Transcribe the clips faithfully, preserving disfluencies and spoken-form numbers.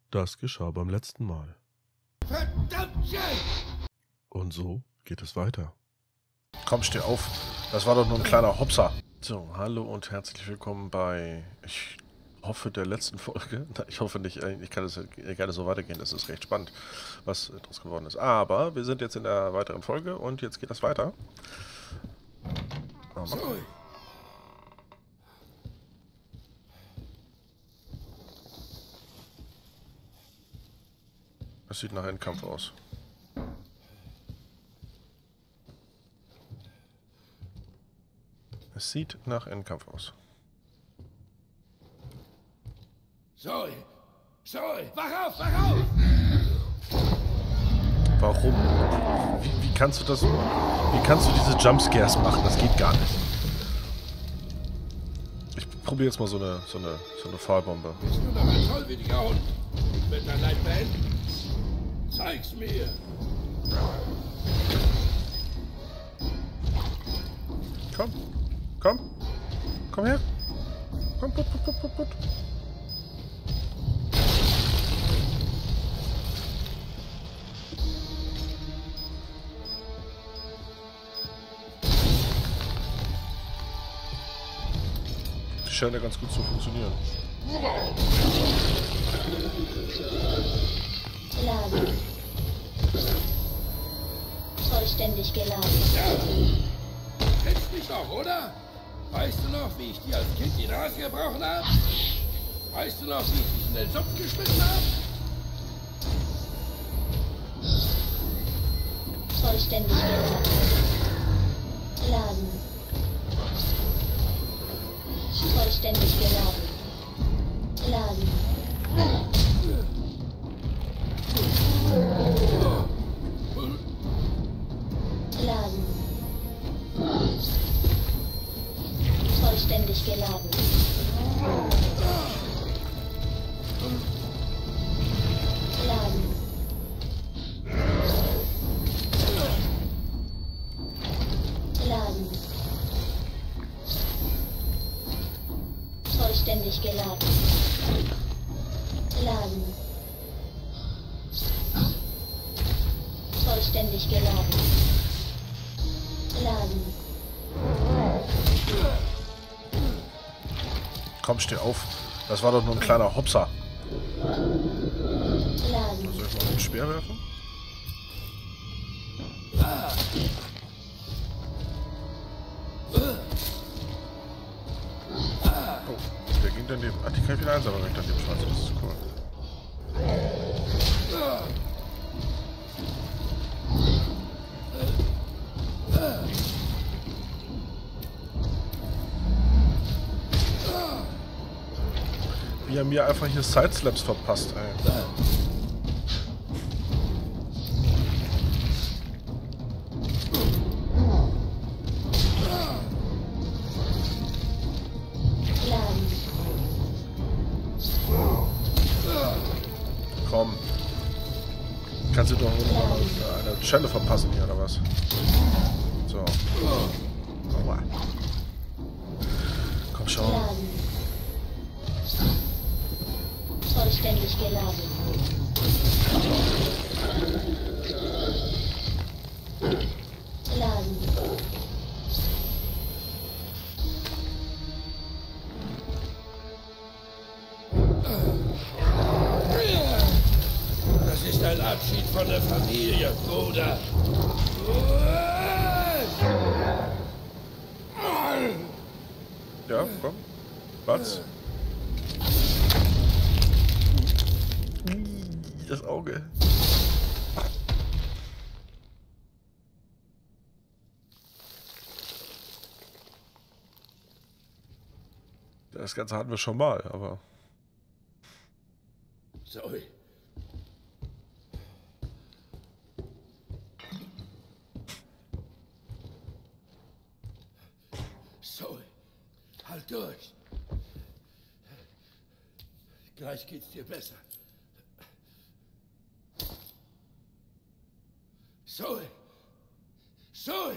Das geschah beim letzten Mal. Verdammt! Und so geht es weiter. Komm, steh auf. Das war doch nur ein kleiner Hopser. So, hallo und herzlich willkommen bei, ich hoffe, der letzten Folge. Ich hoffe nicht, ich kann es gerne so weitergehen. Das ist recht spannend, was daraus geworden ist. Aber wir sind jetzt in der weiteren Folge und jetzt geht das weiter. Sorry. Es sieht nach Endkampf aus. Es sieht nach Endkampf aus. Zoe! Zoe! Wach auf! Wach auf! Warum? Wie, wie kannst du das... Wie kannst du diese Jumpscares machen? Das geht gar nicht. Ich probiere jetzt mal so eine, so eine, so eine Fallbombe. Bist du noch ein tollwütiger Hund? Ich will dein Leid beenden. Zeig's mir! Komm. Komm. Komm her. Komm, put, put, put, put, put. Die scheint ja ganz gut zu funktionieren. Laden. Vollständig geladen. Ja. Kennst mich noch, oder? Weißt du noch, wie ich dir als Kind die Nase gebrochen habe? Weißt du noch, wie ich dich in den Sumpf geschmissen habe? Vollständig geladen. Laden. Vollständig geladen. Laden. Laden. Vollständig geladen. Laden. Laden. Vollständig geladen. Laden. Vollständig geladen. Laden. Komm, steh auf. Das war doch nur ein kleiner Hopser. Laden. Soll ich mal den Speer werfen? Oh, der ging daneben. Ach, die kann ich wieder einsammeln, wenn ich daneben schmeiße. Das ist cool. Wie er mir einfach hier Sideslaps verpasst, ey. Laden. Komm. Kannst du doch nur eine Schelle verpassen hier, oder was? So. Aua. Komm schon. Laden. Vollständig geladen. Laden. Das ist ein Abschied von der Familie, Bruder. Ja, komm. Was? Das Auge. Das Ganze hatten wir schon mal, aber... Zoe. Zoe, halt durch. Gleich geht's dir besser. Zoe! Zoe!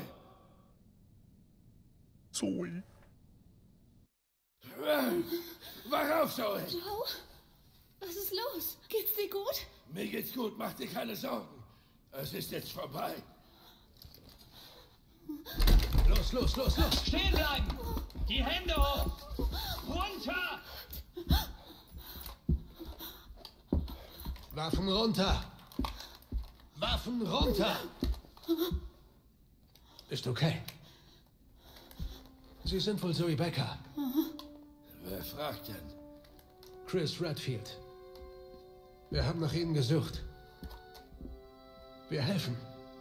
Zoe. Wach auf, Zoe! Joe? Was ist los? Geht's dir gut? Mir geht's gut, mach dir keine Sorgen. Es ist jetzt vorbei. Los, los, los, los! Stehen bleiben! Die Hände hoch! Runter! Waffen runter! Waffen runter! Ist okay. Sie sind wohl Zoe Becker. Wer fragt denn? Chris Redfield. Wir haben nach Ihnen gesucht. Wir helfen.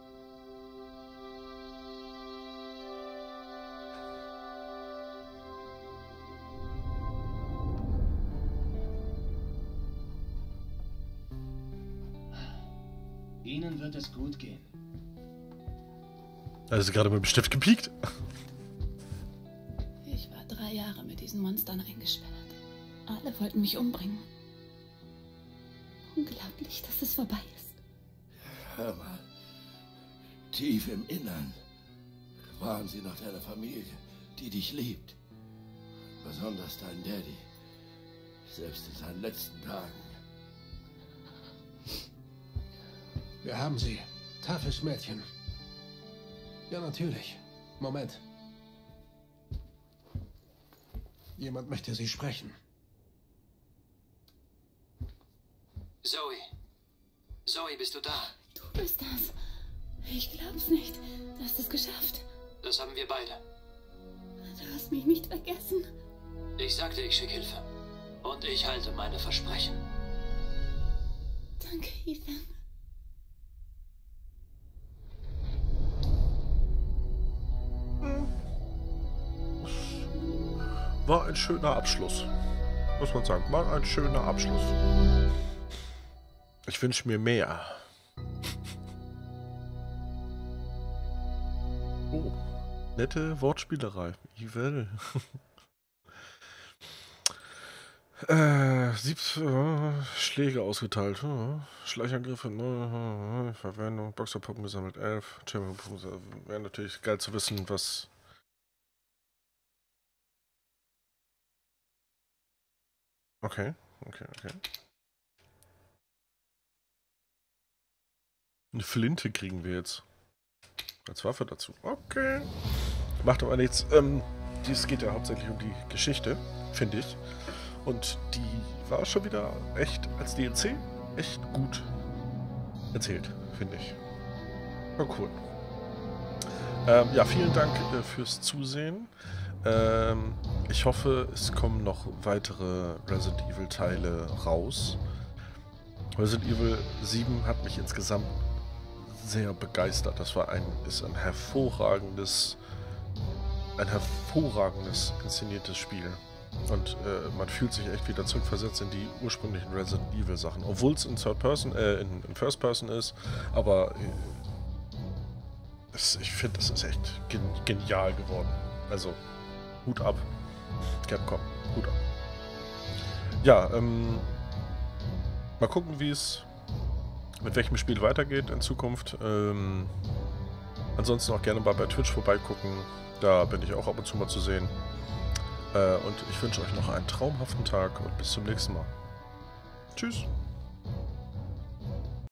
Ihnen wird es gut gehen. Da ist sie gerade mit dem Stift gepiekt. Ich war drei Jahre mit diesen Monstern eingesperrt. Alle wollten mich umbringen. Unglaublich, dass es vorbei ist. Hör mal. Tief im Innern waren sie noch deine Familie, die dich liebt. Besonders dein Daddy. Selbst in seinen letzten Tagen. Wir haben sie. Toughes Mädchen. Ja, natürlich. Moment. Jemand möchte Sie sprechen. Zoe. Zoe, bist du da? Du bist das. Ich glaub's nicht. Du hast es geschafft. Das haben wir beide. Du hast mich nicht vergessen. Ich sagte, ich schicke Hilfe. Und ich halte meine Versprechen. Danke, Ethan. War ein schöner Abschluss. Muss man sagen. War ein schöner Abschluss. Ich wünsche mir mehr. Oh. Nette Wortspielerei. Evil. äh, sieb äh, Schläge ausgeteilt. Äh, Schleichangriffe. Äh, Verwendung. Boxerpuppen gesammelt. elf. Wäre natürlich geil zu wissen, was... Okay, okay, okay. Eine Flinte kriegen wir jetzt. Als Waffe dazu. Okay. Macht aber nichts. Ähm, dies geht ja hauptsächlich um die Geschichte, finde ich. Und die war schon wieder echt als D L C echt gut erzählt, finde ich. War cool. Ähm, ja, vielen Dank äh, fürs Zusehen. Ähm, ich hoffe, es kommen noch weitere Resident Evil Teile raus. Resident Evil sieben hat mich insgesamt sehr begeistert. Das war ein, ist ein hervorragendes, ein hervorragendes inszeniertes Spiel. Und äh, man fühlt sich echt wieder zurückversetzt in die ursprünglichen Resident Evil Sachen. Obwohl es in Third Person, äh, in, in First Person ist, aber äh, das, ich finde, das ist echt gen genial geworden. Also, Hut ab. Capcom, Hut ab. Ja, ähm, mal gucken, wie es mit welchem Spiel weitergeht in Zukunft. Ähm, ansonsten auch gerne mal bei Twitch vorbeigucken. Da bin ich auch ab und zu mal zu sehen. Äh, und ich wünsche euch noch einen traumhaften Tag und bis zum nächsten Mal. Tschüss.